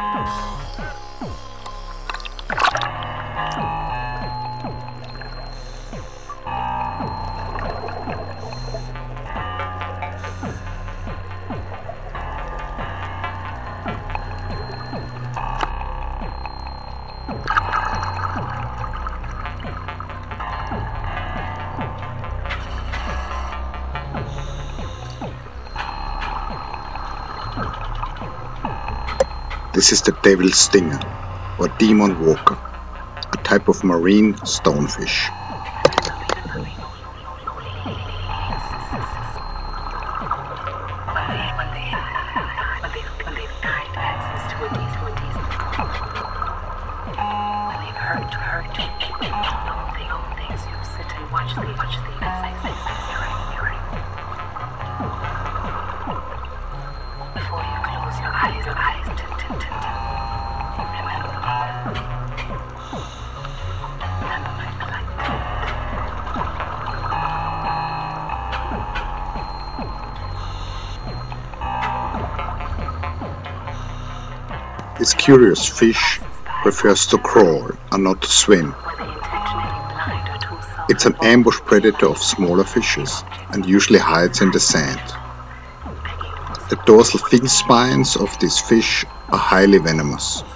This is the devil stinger, or demon walker, a type of marine stonefish. This curious fish prefers to crawl and not to swim. It's an ambush predator of smaller fishes and usually hides in the sand. The dorsal fin spines of this fish are highly venomous.